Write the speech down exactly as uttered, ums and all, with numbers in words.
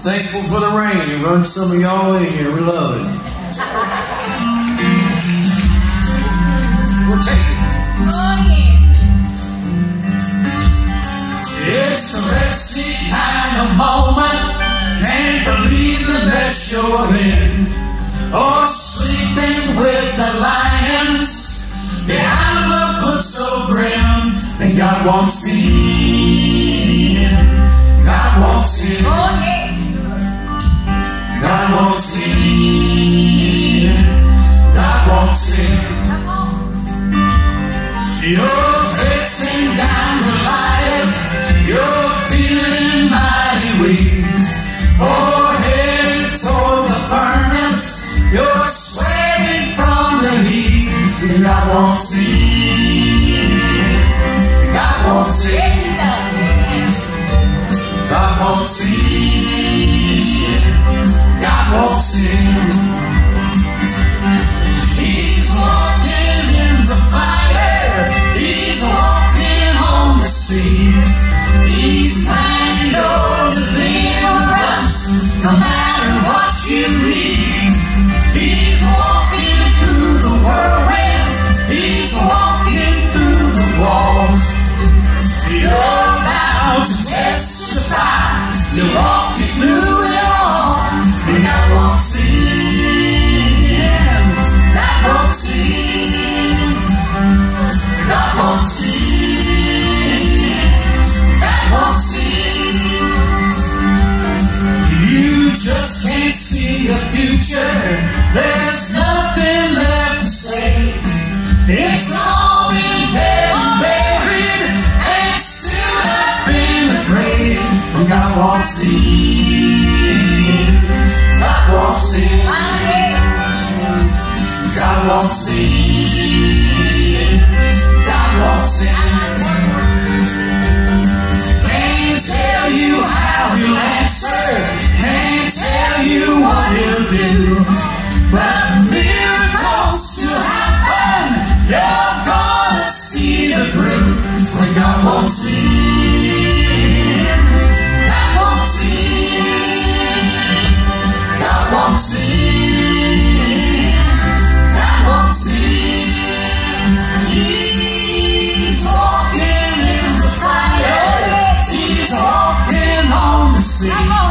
Thankful for the rain. It runs some of y'all in here. We love it. We'll take it. Oh, yeah. It's a Red Sea kind of moment. Can't believe the mess you're in. Or sleeping with the lions behind the hood so grim. And God walks in. God walks in. Oh, yeah. God walks in. God walks in. Come on. You're facing down the light. You're feeling mighty weak. Or headed toward the furnace. You're sweating from the heat. God walks in. God walks in. Yes, he does. God walks in. God walks in. He's walking in the fire. He's walking on the sea. He's planning your deliverance, no matter what you need. He's walking through the whirlwind. He's walking through the walls. You're about to testify. You're walking through it all. And God walks in. God walks in. God walks in. God walks in. You just can't see the future. There's nothing left to say. It's all been dead and buried, and soon up in the grave. When God walks in. God walks in. God walks in. God walks in. Can't tell you how he'll answer. Can't tell you what he'll do. But miracles still happen. You're gonna see the proof. When God walks in. God walks in. God walks in. God walks in. He's walking in the fire. He's walking on the sea.